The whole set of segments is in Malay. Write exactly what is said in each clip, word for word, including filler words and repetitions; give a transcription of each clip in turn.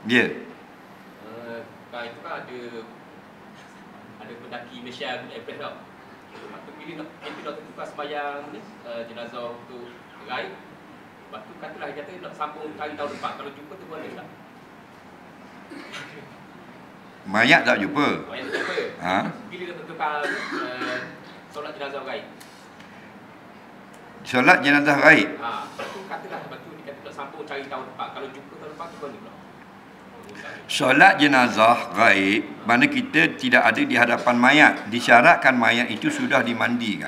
Dia. Uh, kan itu kan ada ada pendaki Malaysia Everest tau. Lepas tu bila nak M P doktor tu pas sembahyang ni uh, jenazah untuk gaib. Lepas tu katalah dia kata nak sambung kali tahun depan. Kalau jumpa tu boleh tak? Mayat tak jumpa. Mayat tak jumpa. Ha? Bila dia bertukar uh, solat jenazah gaib. Solat jenazah gaib. Ha, lepas tu katalah lepas tu dia kata nak sambung cari tahun depan. Kalau jumpa tahun depan tu boleh pula. Solat jenazah gaib mana kita tidak ada di hadapan mayat. Disyaratkan mayat itu sudah dimandikan.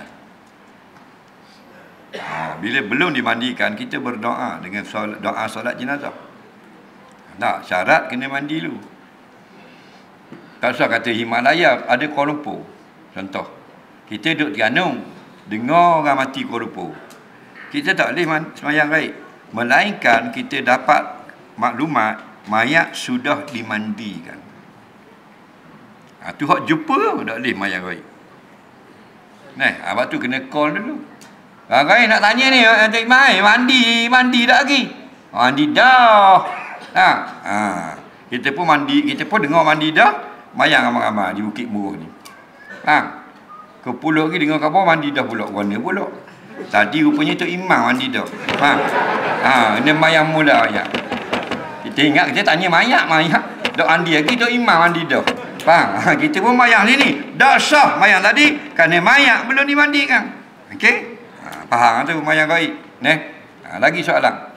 Ha, bila belum dimandikan, kita berdoa dengan solat, doa solat jenazah. Tak, syarat kena mandi dulu. Tak usah kata Himalaya, ada Kuala Lumpur. Contoh, kita duduk Terengganu, dengar orang mati Kuala Lumpur. Kita tak boleh sembahyang gaib. Melainkan kita dapat maklumat mayat sudah dimandikan. Ha, tu hak jumpa tak boleh mayat gaib. Nah, abang tu kena call dulu. Ha, gaib nak tanya ni, Encik Mai, mandi, mandi tak lagi? Mandi dah. Ha, ha. Kita pun mandi, kita pun dengar mandi dah. Mayang ramai-ramai di Bukit Muruh ni. Ha. Ke pulau lagi dengar khabar mandi dah pula. Mana pula? Tadi rupanya tu imam mandi dah. Ha. Ha, ini mayang mula ayat. Kita ingat kita tanya mayat, mayat. Dok mandi lagi tu imam mandi dah. Faham? Ha, kita pun mayang ni ni. Dah sah mayang tadi kerana mayat belum dimandikan. Okey? Ha, faham tu mayang gaib. Neh. Ha, lagi soalan.